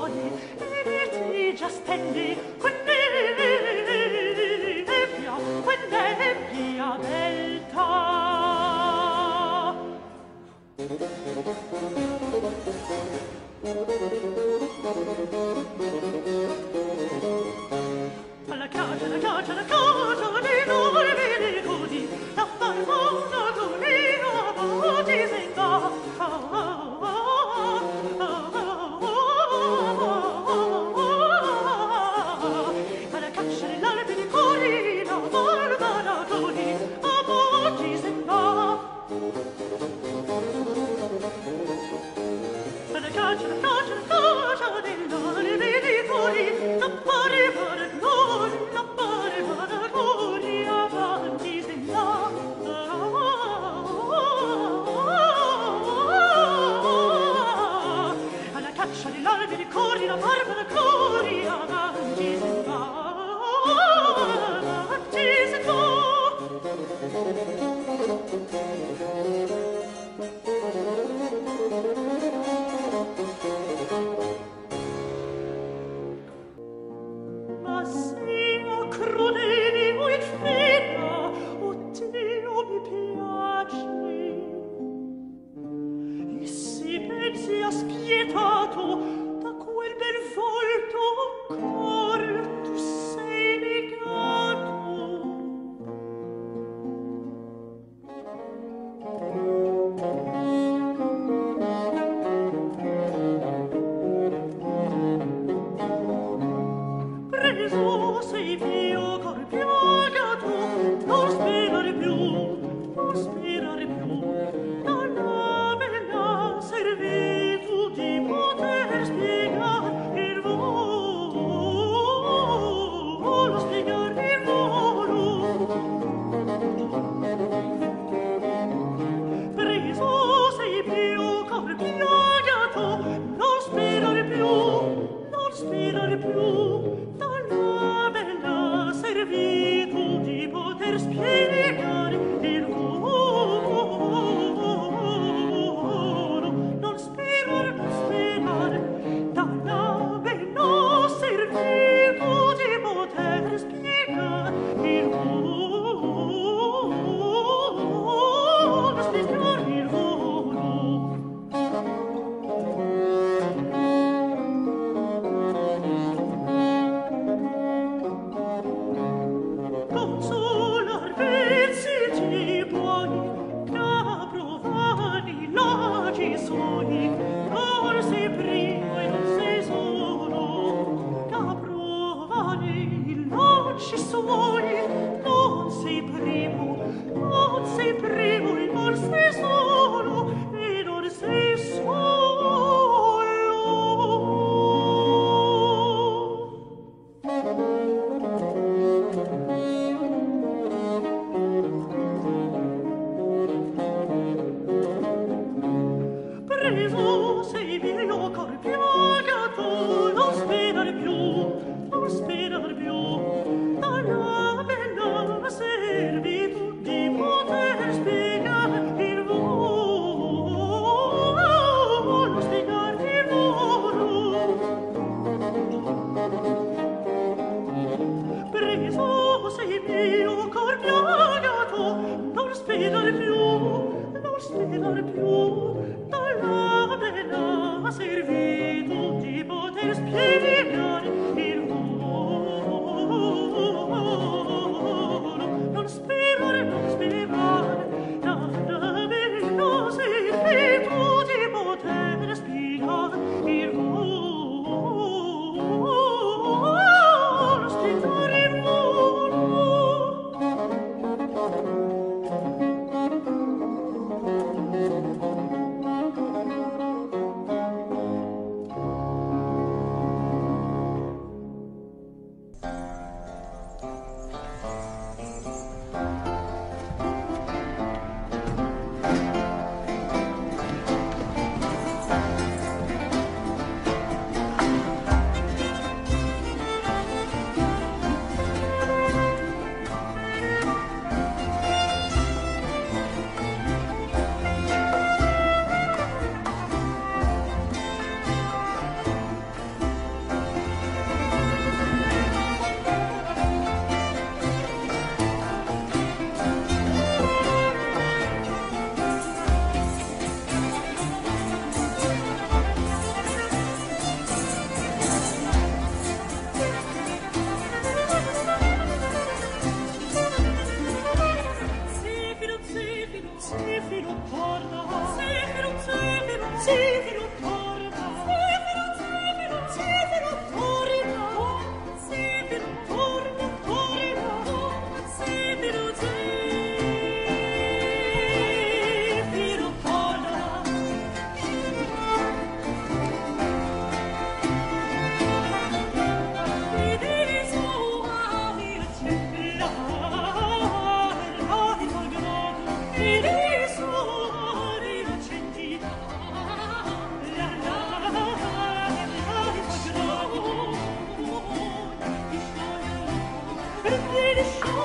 buoni e ti già stendi quenn'empia beltà. Alla casa di noi vedi così, la farfalla colina ti senga. Alla caccia dell'alpe di colina, barbara così, a ti senga. Alla caccia dell'alpe di colina, barbara così, avanti senga. Alla caccia dell'alpe di colina, barbara così, avanti senga. Avanti senga. Ma sia crudele o infida, oddio mi piace, e si pensi a spietato da quel bel volto cor tu sei legato. Preso sei mio cor piagato, non sperare più, dalla bella servitù di poter spiegar il volo, spiegar il volo. Preso sei mio cor piagato, non sperare più, dalla bella servitù di poter spiegare il volo. Non sperare, dalla bella servitù di poter spiegare il volo. Spiegare il volo. Consolar vezziti buoni, caprovani lagi suoi, non sei primo e non sei solo. Caprovani lagi suoi, non sei primo e non sei solo, e non sei solo. Preso sei mio cor piagato, non sperare più, dalla bella servitù di poter spiegare il volo, spiegare il volo. Preso sei mio cor piagato, non sperare più, dalla bella servitù di poter spiegare il volo. Non sperare, dalla bella servitù di poter spiegare il volo. Spiegare il volo. per bene